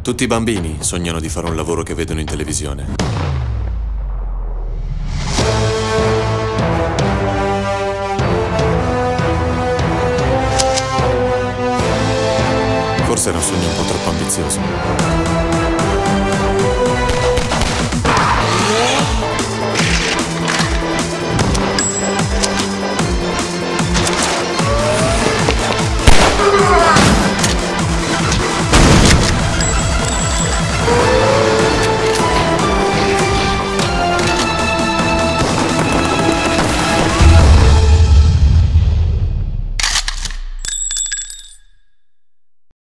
Tutti i bambini sognano di fare un lavoro che vedono in televisione. Forse era un sogno un po' troppo ambizioso.